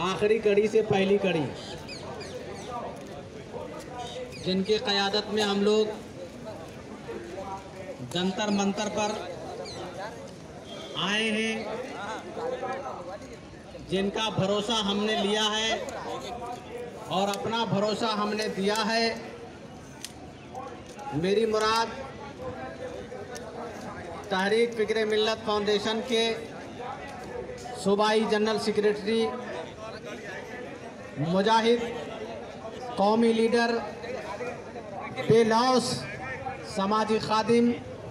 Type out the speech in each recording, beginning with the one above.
आखिरी कड़ी से पहली कड़ी, जिनकी क़यादत में हम लोग जंतर मंतर पर आए हैं, जिनका भरोसा हमने लिया है और अपना भरोसा हमने दिया है। मेरी मुराद तहरीक फ़िक्र मिल्लत फाउंडेशन के सूबाई जनरल सेक्रेटरी, मुजाहिद कौमी लीडर, बेलौस समाजी खादिम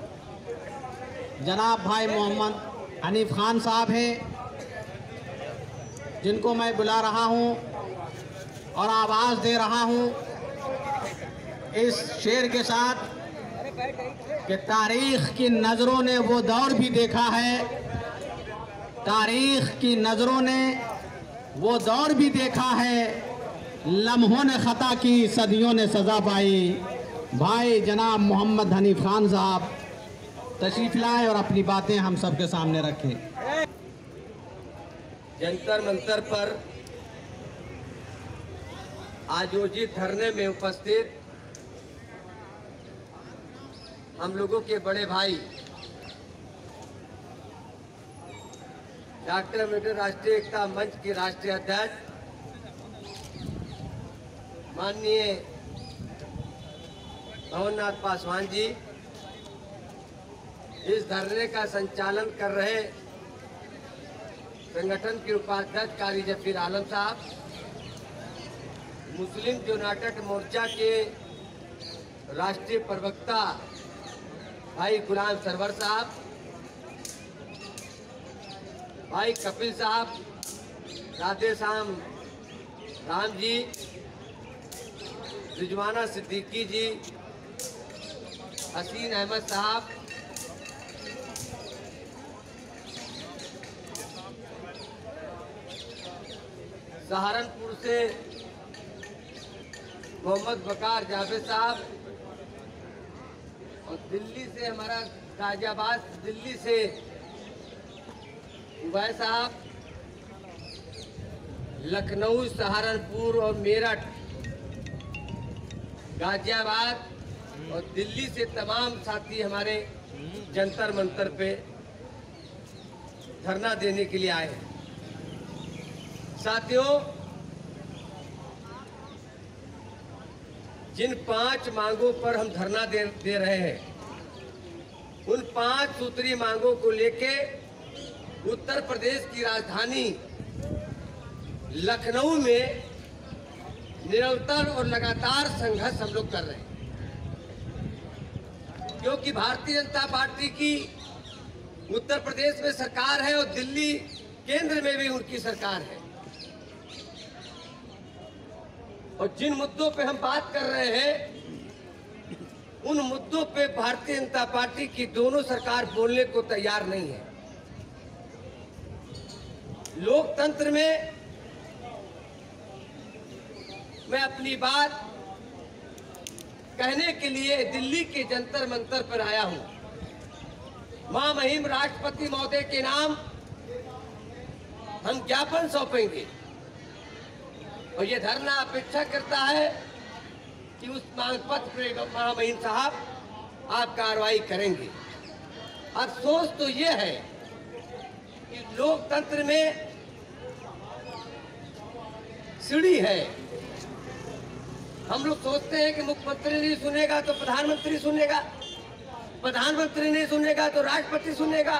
जनाब भाई मोहम्मद हनीफ खान साहब हैं, जिनको मैं बुला रहा हूं और आवाज़ दे रहा हूं इस शेर के साथ कि तारीख़ की नज़रों ने वो दौर भी देखा है, तारीख़ की नज़रों ने वो दौर भी देखा है, लम्हों ने ख़ता की सदियों ने सज़ा पाई। भाई जनाब मोहम्मद हनीफ खान साहब तशरीफ़ लाए और अपनी बातें हम सबके सामने रखें। जंतर मंतर पर आयोजित धरने में उपस्थित हम लोगों के बड़े भाई डॉक्टर अम्बेडकर राष्ट्रीय एकता मंच के राष्ट्रीय अध्यक्ष माननीय भवननाथ पासवान जी, इस धरने का संचालन कर रहे संगठन के उपाध्यक्ष कारी जफीर आलम साहब, मुस्लिम यूनाइटेड मोर्चा के राष्ट्रीय प्रवक्ता भाई गुलाम सरवर साहब, भाई कपिल साहब, राधे श्याम राम जी, रिजवाना सिद्दीकी जी, हसीन अहमद साहब, सहारनपुर से मोहम्मद बकार जावेद साहब और दिल्ली से हमारा गाजियाबाद दिल्ली से उबैर साहब, लखनऊ, सहारनपुर और मेरठ, गाजियाबाद और दिल्ली से तमाम साथी हमारे जंतर मंतर पे धरना देने के लिए आए हैं। साथियों, जिन 5 मांगों पर हम धरना दे रहे हैं, उन 5 सूत्री मांगों को लेके उत्तर प्रदेश की राजधानी लखनऊ में निरंतर और लगातार संघर्ष हम लोग कर रहे हैं, क्योंकि भारतीय जनता पार्टी की उत्तर प्रदेश में सरकार है और दिल्ली केंद्र में भी उनकी सरकार है। और जिन मुद्दों पे हम बात कर रहे हैं, उन मुद्दों पे भारतीय जनता पार्टी की दोनों सरकार बोलने को तैयार नहीं है। लोकतंत्र में मैं अपनी बात कहने के लिए दिल्ली के जंतर मंतर पर आया हूं। महामहिम राष्ट्रपति महोदय के नाम हम ज्ञापन सौंपेंगे और ये धरना अपेक्षा करता है कि उस मांग पत्र पर महामहिम साहब आप कार्रवाई करेंगे। अफसोस तो ये है कि लोकतंत्र में सीढ़ी है। हम लोग सोचते हैं कि मुख्यमंत्री नहीं सुनेगा तो प्रधानमंत्री सुनेगा, प्रधानमंत्री नहीं सुनेगा तो राष्ट्रपति सुनेगा।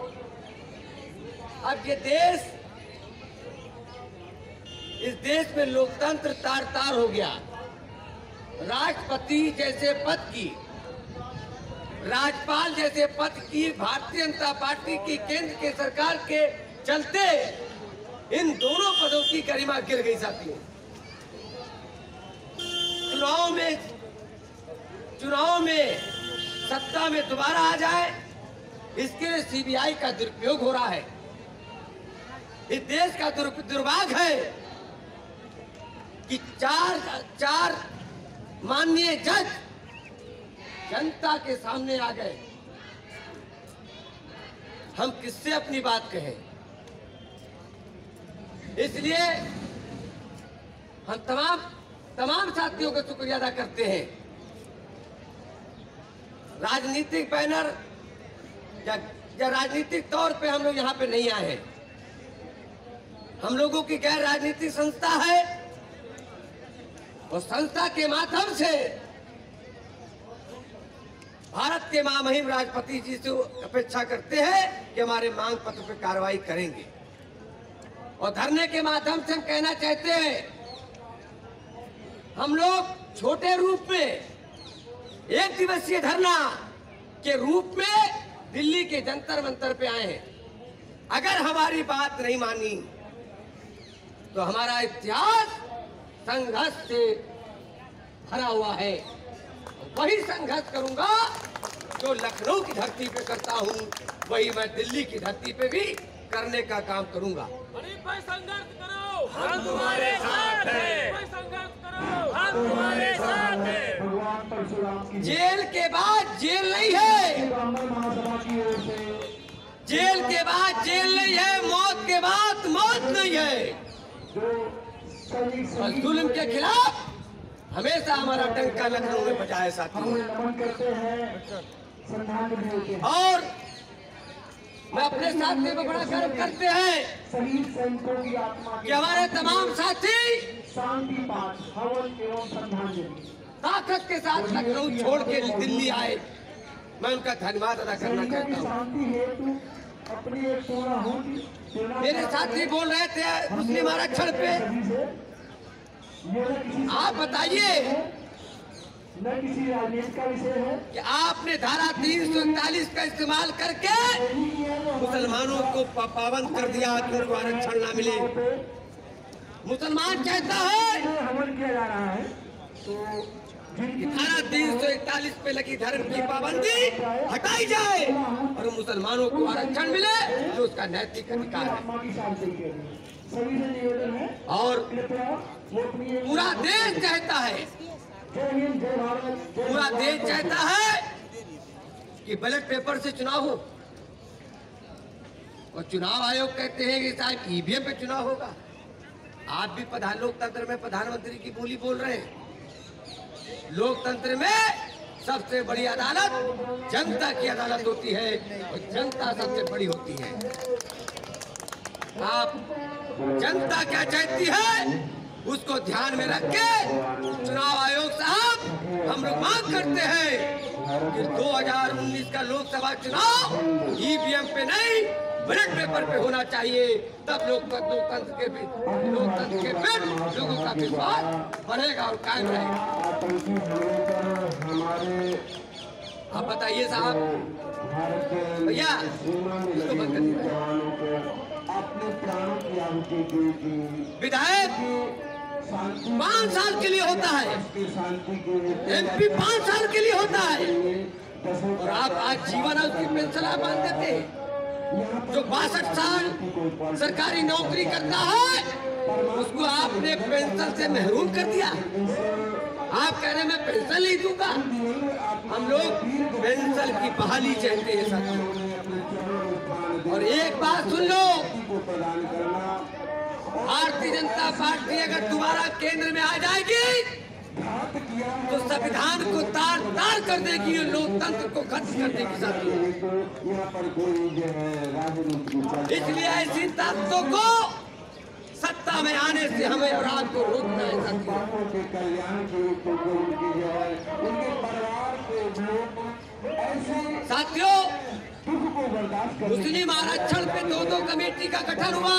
अब ये देश, इस देश में लोकतंत्र तार तार हो गया। राष्ट्रपति जैसे पद की, राज्यपाल जैसे पद की भारतीय जनता पार्टी की केंद्र के सरकार के चलते इन दोनों पदों की गरिमा गिर गई। साथियों, चुनाव में सत्ता में दोबारा आ जाए, इसके लिए सीबीआई का दुरुपयोग हो रहा है। इस देश का दुर्भाग्य है कि चार माननीय जज जनता के सामने आ गए। हम किससे अपनी बात कहें? इसलिए हम तमाम साथियों का शुक्रिया अदा करते हैं। राजनीतिक बैनर या राजनीतिक तौर पे हम लोग यहाँ पे नहीं आए हैं। हम लोगों की गैर राजनीतिक संस्था है, और संस्था के माध्यम से भारत के महामहिम राष्ट्रपति जी से अपेक्षा करते हैं कि हमारे मांग पत्र पर कार्रवाई करेंगे। और धरने के माध्यम से हम कहना चाहते हैं, हम लोग छोटे रूप में एक दिवसीय धरना के रूप में दिल्ली के जंतर मंतर पे आए हैं। अगर हमारी बात नहीं मानी तो हमारा इतिहास संघर्ष से भरा हुआ है। वही संघर्ष करूंगा जो लखनऊ की धरती पे करता हूं, वही मैं दिल्ली की धरती पे भी करने का काम करूंगा। संघर्ष करो, हम तुम्हारे साथ हैं। संघर्ष करो, हम तुम्हारे साथ हैं। जेल के बाद जेल नहीं है, जेल के बाद जेल नहीं है, मौत के बाद मौत नहीं है। और जुल्म के खिलाफ हमेशा हमारा डंका लखनऊ में बजा है साथियों। और मैं अपने साथियों को बड़ा गर्व करते हैं कि हमारे तमाम साथी ताकत के साथ लखनऊ छोड़ के दिल्ली आए। मैं उनका धन्यवाद अदा करना चाहता हूँ। मेरे साथी बोल रहे थे मुस्लिम आरक्षण पे, आप बताइए कि आपने धारा 341 का इस्तेमाल करके मुसलमानों को पाबंद कर दिया कि उनको आरक्षण ना मिले। मुसलमान कहता है कि धारा 341 पे लगी धर्म की पाबंदी हटाई जाए और मुसलमानों को आरक्षण मिले, जो उसका नैतिक अधिकार है। और पूरा देश चाहता है, पूरा देश चाहता है कि बैलेट पेपर से चुनाव हो। और चुनाव आयोग कहते हैं कि शायद ईवीएम पे चुनाव होगा। आप भी लोकतंत्र में प्रधानमंत्री की बोली बोल रहे हैं। लोकतंत्र में सबसे बड़ी अदालत जनता की अदालत होती है और जनता सबसे बड़ी होती है। आप जनता क्या चाहती है उसको ध्यान में रख के चुनाव आयोग साहब हम लोग मांग करते हैं कि 2019 का लोकसभा चुनाव ईवीएम पे नहीं बैलेट पेपर पे होना चाहिए। तब लोकतंत्र के फिर लोगों का विश्वास बढ़ेगा और कायम रहेगा। आप बताइए साहब, भैया इसको बंद कर दीजिए। विधायक 5 साल के लिए होता है, एमपी 5 साल के लिए होता है, और आप आज जीवन उसकी पेंशन आप मान देते हैं। जो 62 साल सरकारी नौकरी करता है उसको आपने पेंशन से महरूम कर दिया। आप कह रहे मैं पेंशन नहीं दूंगा। हम लोग पेंशन की बहाली चाहते हैं साथियों। और एक बात सुन लो, भारतीय जनता पार्टी अगर दोबारा केंद्र में आ जाएगी तो संविधान को तार तार कर देगी, लोकतंत्र को खत्म कर देगी साथियों। इसलिए ऐसी ताकतों को सत्ता में आने से हमें और आपको रोकना है साथियों। मुस्लिम आरक्षण पे 2 कमेटी का गठन हुआ।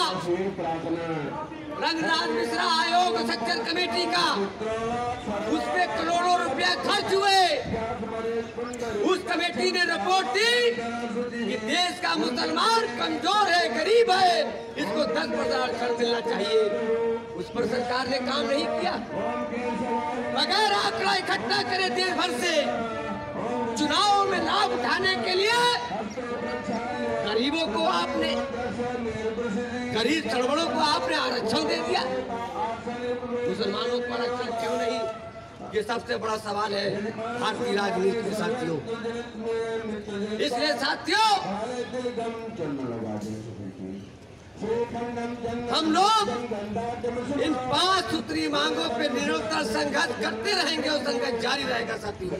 रंगनाथ मिश्रा आयोग सक्षम कमेटी का, उस पे करोड़ों रुपया खर्च हुए। उस कमेटी ने रिपोर्ट दी कि देश का मुसलमान कमजोर है, गरीब है, इसको 10% आरक्षण मिलना चाहिए। उस पर सरकार ने काम नहीं किया। बगैर आंकड़ा इकट्ठा करे देश भर से चुनाव में लाभ उठाने के लिए गरीबों को आपने, गरीब सरवड़ों को आपने आरक्षण दे दिया। मुसलमानों को आरक्षण क्यों नहीं, ये सबसे बड़ा सवाल है भारतीय राजनीति में साथियों। इसलिए साथियों हम लोग इन 5 सूत्री मांगों पे निरंतर संघर्ष करते रहेंगे और संघर्ष जारी रहेगा साथियों।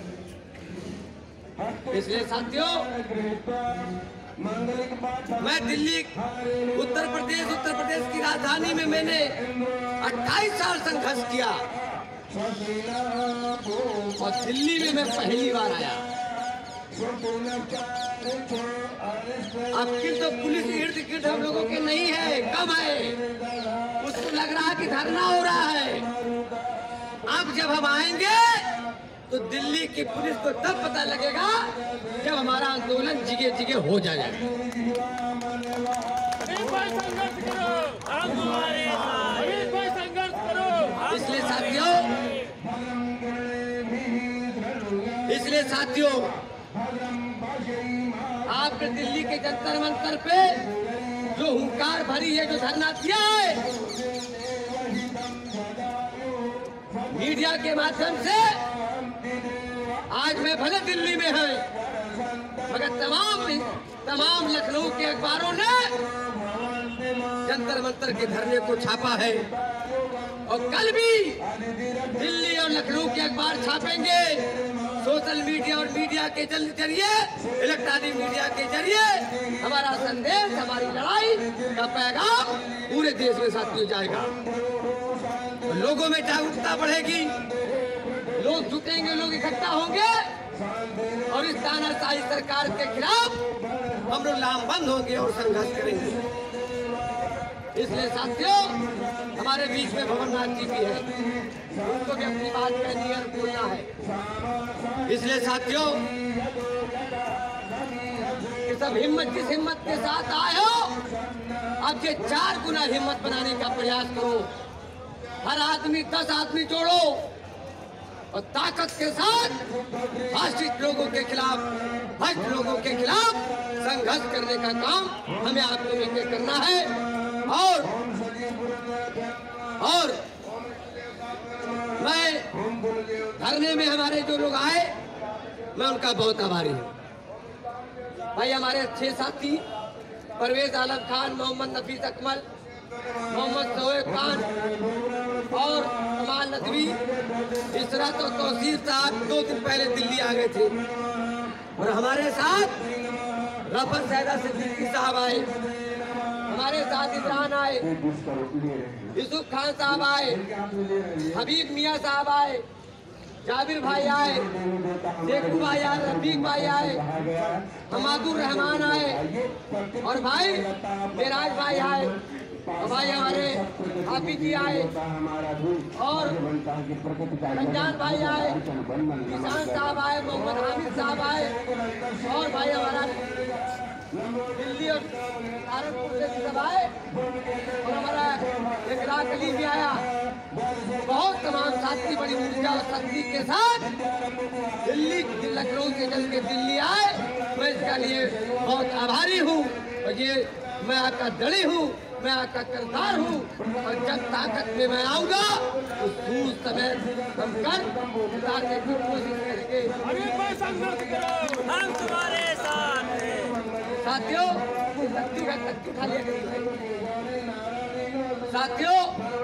इसलिए साथियों, मैं दिल्ली उत्तर प्रदेश की राजधानी में मैंने 28 साल संघर्ष किया और दिल्ली में मैं पहली बार आया। आपकी तो पुलिस इर्द गिर्द हम लोगों के नहीं है, कम है। उसको लग रहा है कि धरना हो रहा है। अब जब हम आएंगे तो दिल्ली की पुलिस को तब पता लगेगा जब हमारा आंदोलन जिगे जिगे हो जाएगा। इसलिए साथियों, आपने दिल्ली के जंतर मंतर पे जो हुंकार भरी है, जो धरना दिया है, मीडिया के माध्यम से आज मैं भले दिल्ली में है, मगर तमाम लखनऊ के अखबारों ने जंतर मंतर के धरने को छापा है और कल भी दिल्ली और लखनऊ के अखबार छापेंगे। सोशल मीडिया और मीडिया के जरिए, इलेक्ट्रॉनिक मीडिया के जरिए हमारा संदेश, हमारी लड़ाई का पैगाम पूरे देश में साथियों जाएगा। लोगों में जागरूकता बढ़ेगी, लोग जुटेंगे, लोग इकट्ठा होंगे और इस तानाशाही सरकार के खिलाफ हम लोग लामबंद होंगे और संघर्ष करेंगे। इसलिए साथियों, हमारे बीच में भवननाथ जी भी है, उनको भी अपनी बात कहनी है और बोलना है। इसलिए साथियों, सब हिम्मत, जिस हिम्मत के साथ आए हो, अब ये 4 गुना हिम्मत बनाने का प्रयास करो। हर आदमी 10 आदमी जोड़ो और ताकत के साथ फासिस्ट लोगों के खिलाफ, भ्रष्ट लोगों के खिलाफ संघर्ष करने का काम हमें आपको मिलकर करना है। और मैं धरने में हमारे जो लोग आए, मैं उनका बहुत आभारी हूँ। भाई हमारे अच्छे साथी परवेज आलम खान, मोहम्मद नफीस अकमल, मोहम्मद सोहेब खान और कमाल नदवी, इशरत और तौसीर साहब 2 दिन पहले दिल्ली आ गए थे और हमारे साथ रफत सैदा सिद्दीकी साहब आए, हमारे साथ इमरान आए, यूसुफ खान साहब आए, हबीब मियाँ साहब आए, जाबिर भाई आए, शेखू भाई आए, रफीक भाई आए, हमादुर रहमान आए और भाई मेराज भाई आए और भाई हमारे हाफिज जी आए और रमजान भाई आए, किसान साहब आए, मोहम्मद हामिद साहब आए और भाई हमारा दिल्ली और सहारनपुर से सब आए और हमारा इकरार अली भी आया। बहुत तमाम साथी बड़ी ऊर्जा और शक्ति के साथ दिल्ली, लखनऊ से चल के दिल्ली आए। मैं इसका लिए बहुत आभारी हूँ और ये मैं आपका दड़ी हूँ, मैं आपका करदार हूँ और जब ताकत में मैं आऊँगा तो दूर समय हम कर उतारने की कोशिश करेंगे। हम तुम्हारे साथ हैं। साथियों, तख्ती खा लिया करिए। साथियों,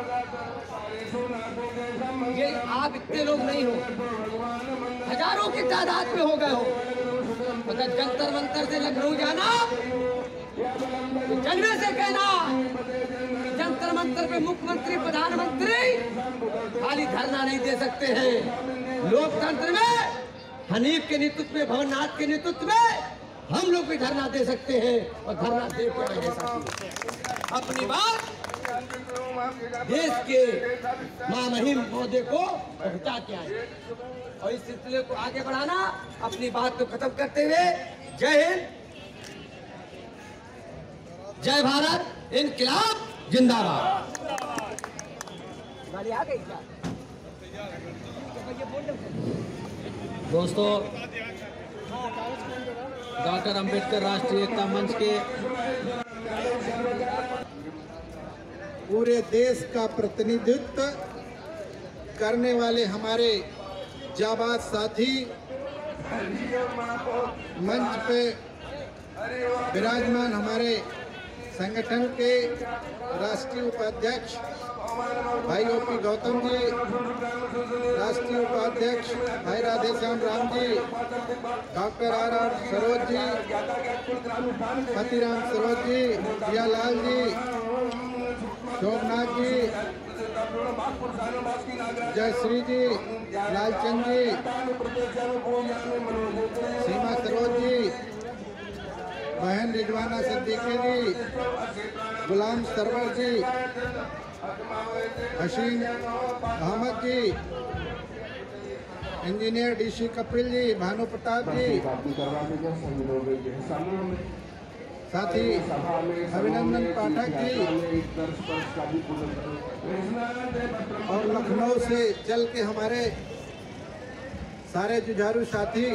ये आप इतने लोग नहीं हो, हजारों की तादाद में हो गए हो। अगर जंतर मंतर से लखनऊ जाना तो जलवे से कहना कि जंतर मंतर पे मुख्यमंत्री, प्रधानमंत्री खाली धरना नहीं दे सकते हैं। लोकतंत्र में हनीफ के नेतृत्व में, भवननाथ के नेतृत्व में हम लोग भी धरना दे सकते हैं और धरना दे के आए साथी अपनी बात देश के महामहिम महोदय को पहुंचा के आए और इस सिलसिले को आगे बढ़ाना। अपनी बात को खत्म करते हुए जय हिंद, जय भारत, इनकलाब जिंदाबाद। गाड़ी आ गई क्या? दोस्तों, डॉक्टर अंबेडकर राष्ट्रीय एकता मंच के पूरे देश का प्रतिनिधित्व करने वाले हमारे जाबाज साथी मंच पे विराजमान हमारे संगठन के राष्ट्रीय उपाध्यक्ष भाई ओपी गौतम जी, राष्ट्रीय उपाध्यक्ष भाई राधेश्याम राम जी, डॉक्टर आर सरोज जी, पतिराम सरोज जी, प्रियालाल जी, शोभनाथ जी, जयश्री जी, लालचंद जी, सीमा सरोज जी, बहन रिजवाना सिद्दीकी जी, गुलाम सरवर जी, हसीन अहमद जी, इंजीनियर डीसी कपिल जी, भानु प्रताप जी, साथी अभिनंदन पाठक जी, और लखनऊ से चल के हमारे सारे जुझारू साथी,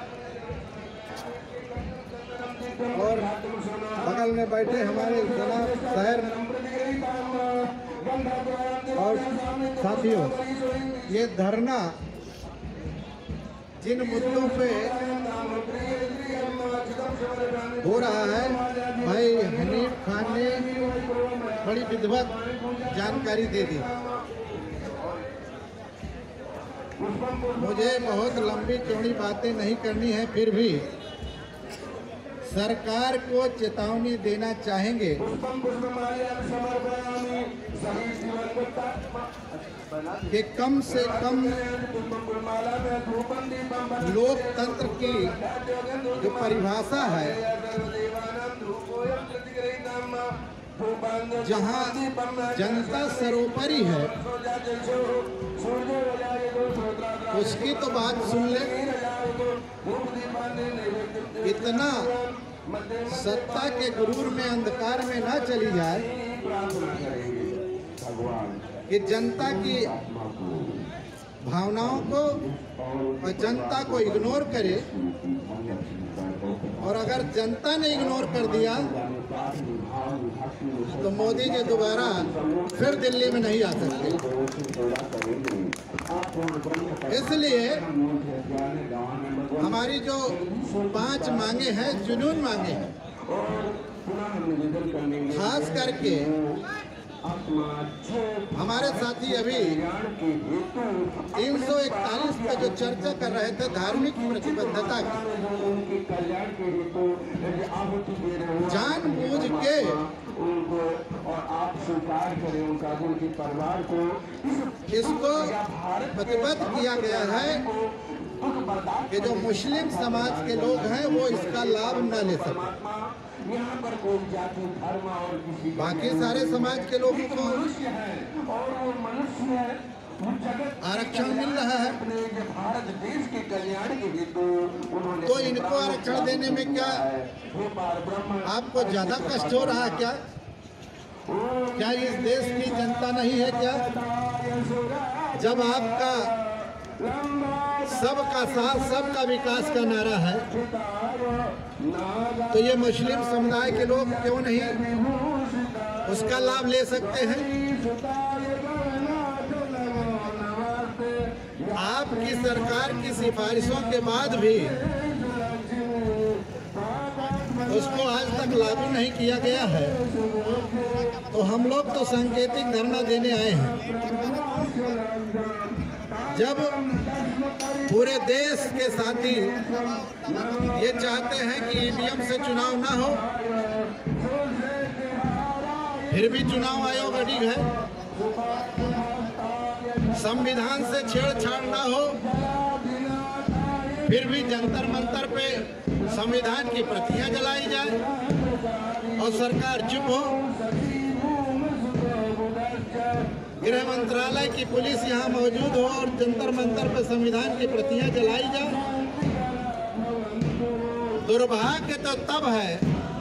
और बगल में बैठे हमारे जनाब शहर और साथियों, ये धरना जिन मुद्दों पे हो रहा है, भाई हनीफ खान ने बड़ी विधिवत जानकारी दे दी। मुझे बहुत लंबी चौड़ी बातें नहीं करनी है, फिर भी सरकार को चेतावनी देना चाहेंगे कि कम से कम लोकतंत्र की जो परिभाषा है, जहां जनता सर्वोपरि है, उसकी तो बात सुन ले। इतना सत्ता के गुरूर में अंधकार में ना चली जाए कि जनता की भावनाओं को और जनता को इग्नोर करे, और अगर जनता ने इग्नोर कर दिया तो मोदी जी दोबारा फिर दिल्ली में नहीं आ सकते। इसलिए हमारी जो 5 मांगे हैं, जुनून मांगे हैं, खास करके हमारे साथी अभी 341 पे जो चर्चा कर रहे थे धार्मिक प्रतिबद्धता की, जानबूझ के इसको प्रतिबद्ध किया गया है कि जो मुस्लिम समाज के लोग हैं वो इसका लाभ न ले सके। बाकी सारे समाज के लोगों को आरक्षण मिल रहा है, तो इनको आरक्षण देने में क्या आपको ज्यादा कष्ट हो रहा है? क्या इस देश की जनता नहीं है क्या? जब आपका सबका साथ सबका विकास का नारा है, तो ये मुस्लिम समुदाय के लोग क्यों नहीं उसका लाभ ले सकते हैं? आपकी सरकार की सिफारिशों के बाद भी उसको आज तक लागू नहीं किया गया है, तो हम लोग तो सांकेतिक धरना देने आए हैं। जब पूरे देश के साथी ये चाहते हैं कि ईवीएम से चुनाव ना हो, फिर भी चुनाव आयोग अडिग है, संविधान से छेड़छाड़ ना हो, फिर भी जंतर मंतर पे संविधान की प्रतियां जलाई जाए और सरकार चुप हो, गृह मंत्रालय की पुलिस यहाँ मौजूद हो और जंतर मंतर पर संविधान की प्रतियां जलाई जाए। दुर्भाग्य तो तब है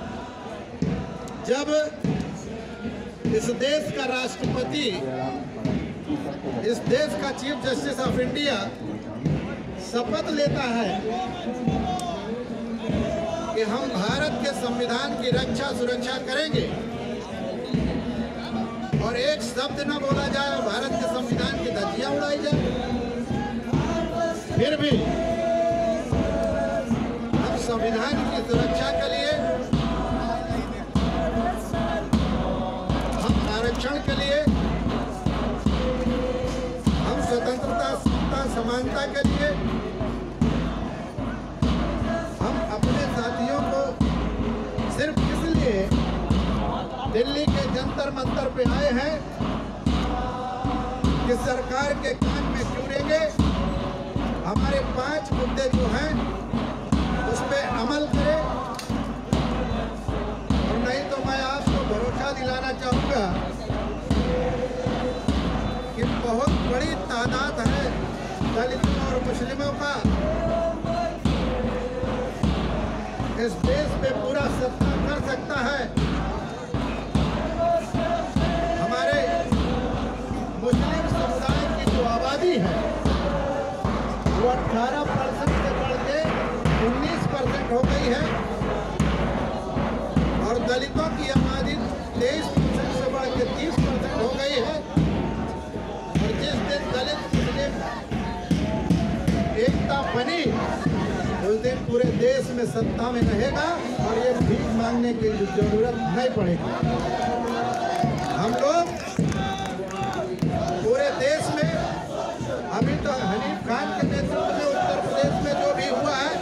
जब इस देश का राष्ट्रपति, इस देश का चीफ जस्टिस ऑफ इंडिया शपथ लेता है कि हम भारत के संविधान की रक्षा सुरक्षा करेंगे, और एक शब्द न बोला जाए और भारत के संविधान की धज्जियां उड़ाई जाए। फिर भी हम संविधान की सुरक्षा के लिए पे आए हैं कि सरकार के कान में चूरेंगे, हमारे 5 मुद्दे जो हैं उस पे अमल करें। और नहीं तो मैं आपको भरोसा दिलाना चाहूँगा कि बहुत बड़ी तादाद है दलितों और मुस्लिमों का इस देश में पूरा सत्ता कर सकता है। हमारे मुस्लिम समुदाय की जो आबादी है वो 18% से बढ़ के 19% हो गई है और दलितों की आबादी 23% से बढ़ के 30% हो गई है। और जिस दिन दलित मुस्लिम एकता बनी उस दिन पूरे देश में सत्ता में रहेगा और ये भीख मांगने की जरूरत नहीं पड़ेगी। हम लोग पूरे देश में अभी तो हनीफ खान के नेतृत्व में उत्तर प्रदेश में जो भी हुआ है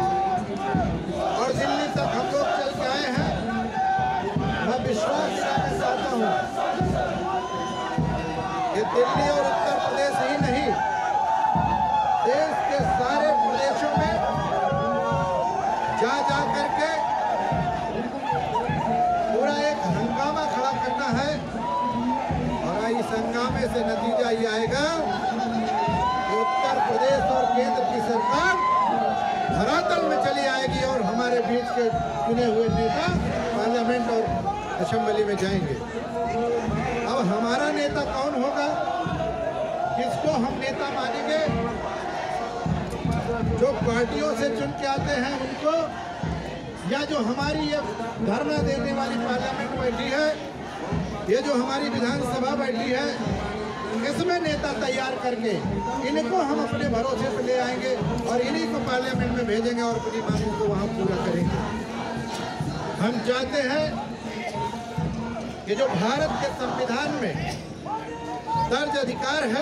और दिल्ली तक हम लोग चल के आए हैं, मैं विश्वास दिलाना चाहता हूँ कि दिल्ली और उत्तर प्रदेश ही नहीं, देश के सारे प्रदेशों में जा करके पूरा एक हंगामा खड़ा करना है। और इस हंगामे से नतीजा ये आएगा कि उत्तर प्रदेश और केंद्र की सरकार धरातल में चली आएगी और हमारे बीच के चुने हुए नेता पार्लियामेंट और असेंबली में जाएंगे। अब हमारा नेता कौन होगा, किसको हम नेता मानेंगे? जो पार्टियों से चुन के आते हैं उनको, या जो हमारी ये धरना देने वाली पार्लियामेंट बैठी है, ये जो हमारी विधानसभा बैठी है, इसमें नेता तैयार करके इनको हम अपने भरोसे पे ले आएंगे और इन्हीं को पार्लियामेंट में भेजेंगे और अपनी मांगों को वहाँ पूरा करेंगे। हम चाहते हैं कि जो भारत के संविधान में दर्ज अधिकार है,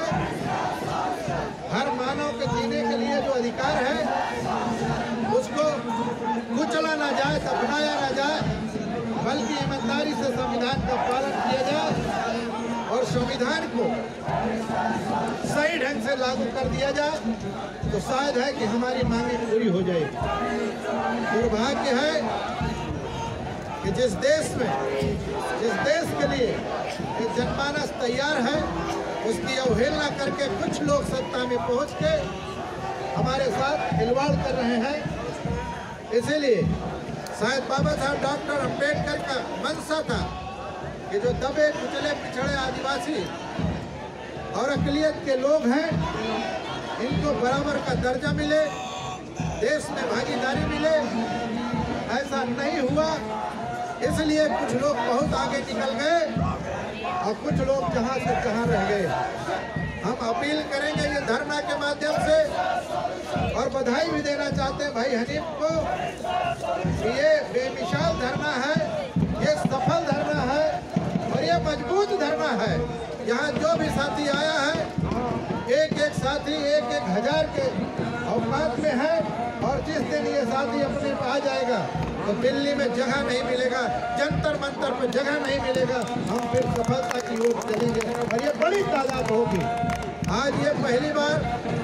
हर मानव के जीने के लिए जो अधिकार है उसको कुचला ना जाए, दफनाया ना जाए, बल्कि ईमानदारी से संविधान का पालन किया जाए और संविधान को सही ढंग से लागू कर दिया जाए तो शायद है कि हमारी मांगें पूरी हो जाएगी। दुर्भाग्य है कि जिस देश के लिए एक जनमानस तैयार है उसकी अवहेलना करके कुछ लोग सत्ता में पहुंच के हमारे साथ खिलवाड़ कर रहे हैं। इसीलिए शायद बाबा साहब डॉक्टर अम्बेडकर का मंशा था कि जो दबे कुचले पिछड़े आदिवासी और अक़लियत के लोग हैं इनको बराबर का दर्जा मिले, देश में भागीदारी मिले। ऐसा नहीं हुआ, इसलिए कुछ लोग बहुत आगे निकल गए और कुछ लोग जहाँ से जहाँ रह गए। हम अपील करेंगे ये धरना के माध्यम से और बधाई भी देना चाहते हैं भाई हनीफ को कि ये बेमिसाल धरना है, ये सफल धरना है और ये मजबूत धरना है। यहाँ जो भी साथी आया है, एक एक साथी 1,000 के औकात में है और जिस दिन ये साथी अपने आ जाएगा तो दिल्ली में जगह नहीं मिलेगा, जंतर मंतर पर जगह नहीं मिलेगा। हम फिर सफलता की ओर चलेंगे और ये बड़ी तादाद होगी। आज ये पहली बार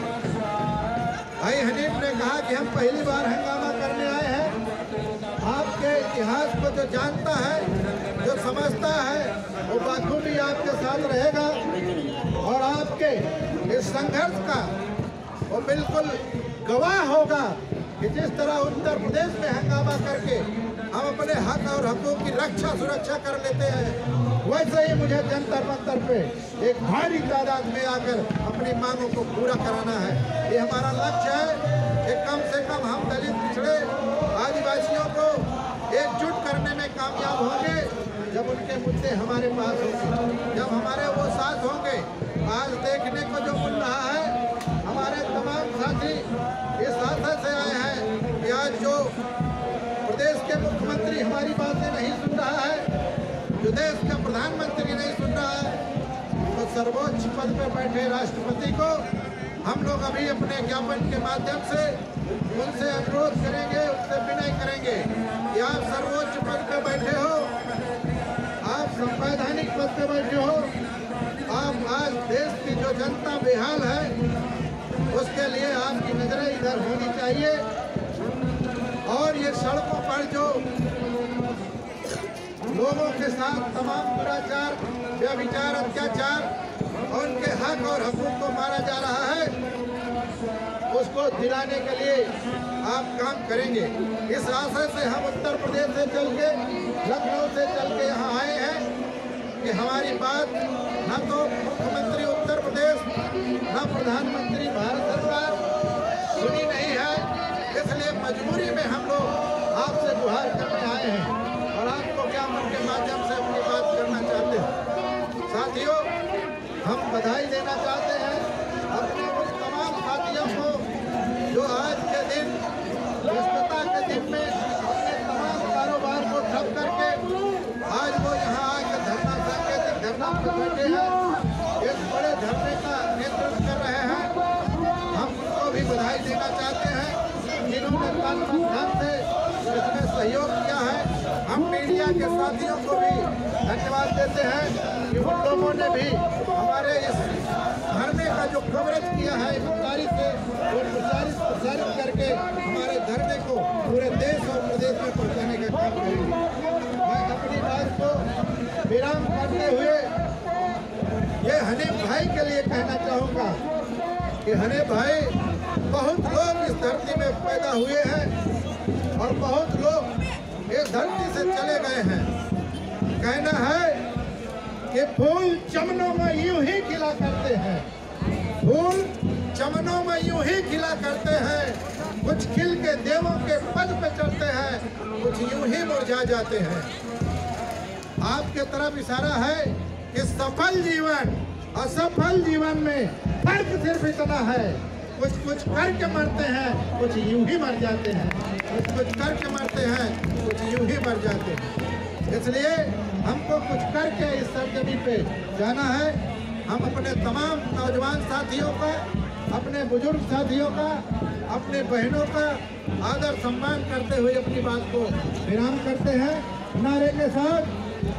भाई हनीफ ने कहा कि हम पहली बार हंगामा करने आए हैं। आपके इतिहास को जो जानता है, जो समझता है, वो बखूबी आपके साथ रहेगा और आपके इस संघर्ष का वो बिल्कुल गवाह होगा कि जिस तरह उत्तर प्रदेश में हंगामा करके हम अपने हक और हकूक़ की सुरक्षा कर लेते हैं, वैसे ही मुझे जंतर मंतर पे एक भारी तादाद में आकर अपनी मांगों को पूरा कराना है। ये हमारा लक्ष्य है कि कम से कम हम दलित पिछड़े आदिवासियों को एकजुट करने में कामयाब होंगे जब उनके मुद्दे हमारे पास होंगे, जब हमारे वो साथ होंगे। आज देखने को जो मिल रहा है, हमारे तमाम साथी इस आशा से आए हैं कि आज जो प्रदेश के मुख्यमंत्री हमारी बातें नहीं सुन रहा है, जो देश का प्रधानमंत्री नहीं सुन रहा है, तो सर्वोच्च पद पर बैठे राष्ट्रपति को हम लोग अभी अपने ज्ञापन के माध्यम से उनसे अनुरोध करेंगे, उनसे विनय करेंगे कि आप सर्वोच्च पद पर बैठे हो, आप संवैधानिक पद पे बैठे हो, आप आज देश की जो जनता बेहाल है उसके लिए आपकी नजरें इधर होनी चाहिए। और ये सड़कों पर जो लोगों के साथ तमाम दुराचार, व्यभिचार, अत्याचार और उनके हक और हकूक को मारा जा रहा है, उसको दिलाने के लिए आप काम करेंगे। इस आशय से हम उत्तर प्रदेश से चल के, लखनऊ से चल के यहाँ आए हैं कि हमारी बात न तो मुख्यमंत्री उत्तर प्रदेश न प्रधानमंत्री भारत सरकार सुनी नहीं है। इसलिए मजबूरी में हम लोग आपसे गुहार करने आए हैं और आपको ज्ञापन के माध्यम से अपनी बात करना चाहते हैं। साथियों, हम बधाई देना चाहते हैं अपने उन तमाम साथियों को जो आज के दिन व्यस्तता के दिन में अपने तमाम कारोबार को ठप करके आज वो यहाँ आकर धरना पर बैठे हैं, इस बड़े धरने का नेतृत्व कर रहे हैं। हम उनको भी बधाई देना चाहते हैं जिन्होंने कानूनी ढंग से इसमें सहयोग किया है। हम मीडिया के साथियों को भी धन्यवाद देते हैं कि उन लोगों ने भी हमारे इस धरने का जो कवरेज किया है ईमानदारी से और प्रचारित करके हमारे धरने को पूरे देश और प्रदेश में पहुंचाने का काम करेंगे। मैं अपनी बात को विराम करते हुए ये हनीफ भाई के लिए कहना चाहूँगा कि हनीफ भाई, बहुत लोग इस धरती में पैदा हुए हैं और बहुत लोग इस धरती से चले गए हैं। कहना है कि फूल चमनों में यूं ही खिला करते हैं, फूल चमनों में यूं ही खिला करते हैं, कुछ खिल के देवों के पद पे चढ़ते हैं, कुछ यूं ही मुरझा जाते हैं। आपके तरफ इशारा है कि सफल जीवन असफल जीवन में फर्क सिर्फ इतना है, कुछ करके मरते हैं, कुछ यूं ही मर जाते हैं, कुछ करके मरते हैं, कुछ यूं ही मर जाते हैं। इसलिए हमको कुछ करके इस सरजमी पे जाना है। हम अपने तमाम नौजवान साथियों का, अपने बुजुर्ग साथियों का, अपने बहनों का आदर सम्मान करते हुए अपनी बात को विराम करते हैं। नारे के साथ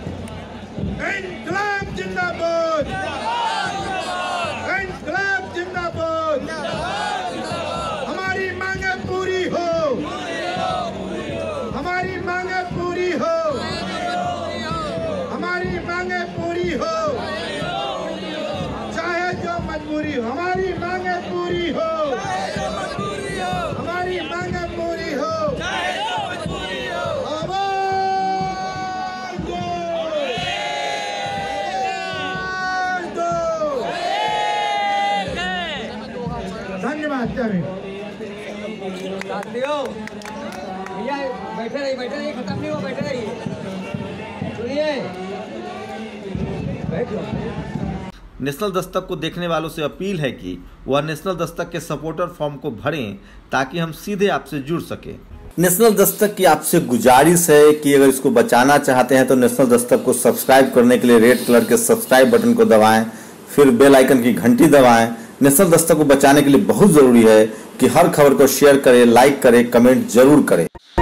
इंकलाब जिंदाबाद, इंकलाब जिंदाबाद, हमारी मांगे पूरी हो, हमारी मांगे पूरी हो, हमारी मांगे पूरी हो, चाहे जो मजबूरी हो, हमारी मांगे पूरी हो, हमारी मांगे पूरी हो। धन्यवाद। साथियों, भैया बैठे रहिए, खत्म नहीं हो, बैठे रहिए, सुनिए, बैठ जाओ। नेशनल दस्तक को देखने वालों से अपील है कि वह नेशनल दस्तक के सपोर्टर फॉर्म को भरें ताकि हम सीधे आपसे जुड़ सके। नेशनल दस्तक की आपसे गुजारिश है कि अगर इसको बचाना चाहते हैं तो नेशनल दस्तक को सब्सक्राइब करने के लिए रेड कलर के सब्सक्राइब बटन को दबाएं, फिर बेल आइकन की घंटी दबाएं। नेशनल दस्तक को बचाने के लिए बहुत जरूरी है कि हर खबर को शेयर करें, लाइक करें, कमेंट जरूर करें।